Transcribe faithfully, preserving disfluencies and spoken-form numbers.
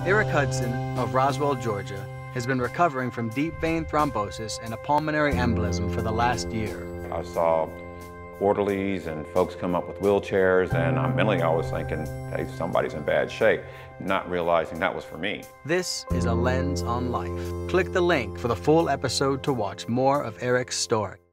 Eric Hudson of Roswell, Georgia, has been recovering from deep vein thrombosis and a pulmonary embolism for the last year. I saw orderlies and folks come up with wheelchairs, and I'm mentally always thinking, hey, somebody's in bad shape, not realizing that was for me. This is A Lens on Life. Click the link for the full episode to watch more of Eric's story.